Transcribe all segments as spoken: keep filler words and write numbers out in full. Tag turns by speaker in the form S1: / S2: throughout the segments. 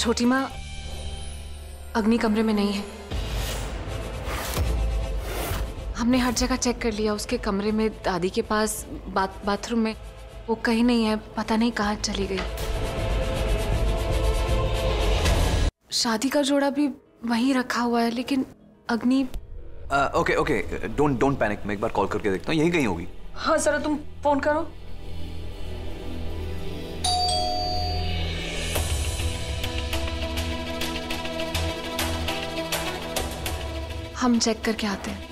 S1: छोटी माँ, अग्नि कमरे में नहीं है। हमने हर जगह चेक कर लिया, उसके कमरे में, दादी के पास, बाथ बाथरूम में, वो कहीं नहीं है। पता नहीं कहाँ चली गई। शादी का जोड़ा भी वहीं रखा हुआ है, लेकिन Agni.
S2: Okay okay, don't don't panic, मैं एक बार कॉल करके देखता हूँ, यहीं कहीं होगी।
S3: हाँ जरा तुम फोन करो।
S1: हम चेक करके आते हैं।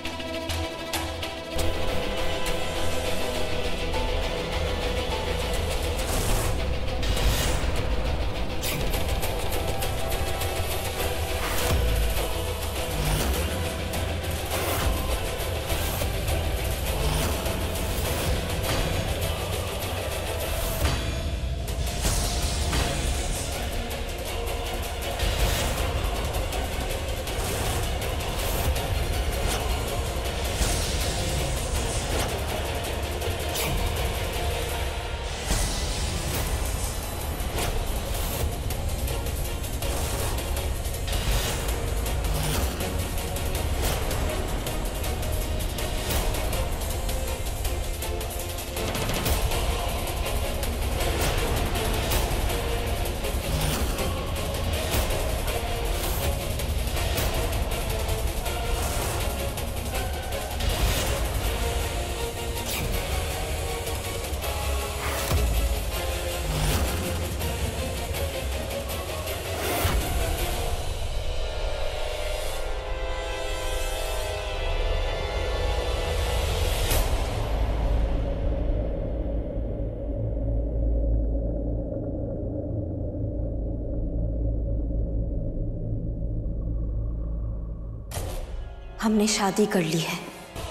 S4: हमने शादी कर ली है।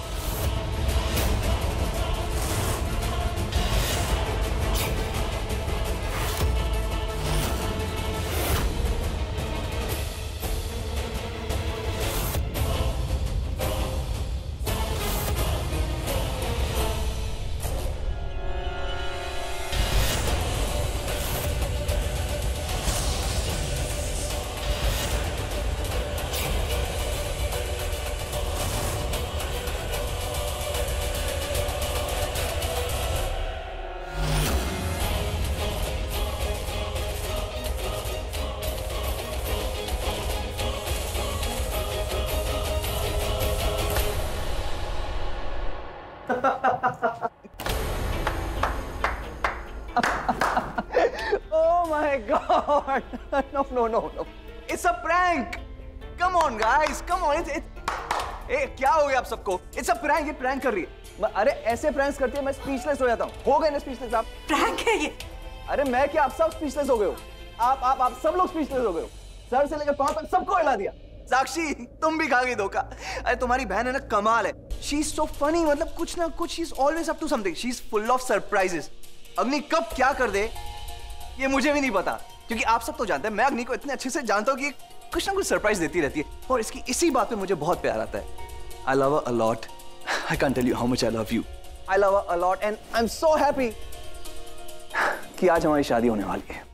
S2: Oh my God! No, no, no, no. It's a prank. Come on, guys. Come on. It's, it's... ए, क्या हो गया आप सबको? It's a prank. ये prank कर रही है। अरे ऐसे pranks करती है, मैं speechless हो जाता हूँ। हो गए ना speechless आप?
S3: Prank है ये?
S2: अरे मैं क्या, आप सब speechless हो गए हो? आप आप आप सब लोग speechless हो गए हो। सर से लेकर पांव तक सबको हिला दिया। साक्षी, तुम भी खा गई धोखा। अरे तुम्हारी बहन है ना, कमाल है। She is so funny, मतलब कुछ ना कुछ, she is always up to something. She is full of surprises. अग्नि कब क्या कर दे, ये मुझे भी नहीं पता, क्योंकि आप सब तो जानते हैं, मैं अग्नि को इतने अच्छे से जानता हूँ कि कुछ ना कुछ सरप्राइज देती रहती है, और इसकी इसी बात पे मुझे बहुत प्यार आता है। I love her a lot. I can't tell you how much I love you. I love her a lot and I'm so happy कि आज हमारी शादी होने वाली है।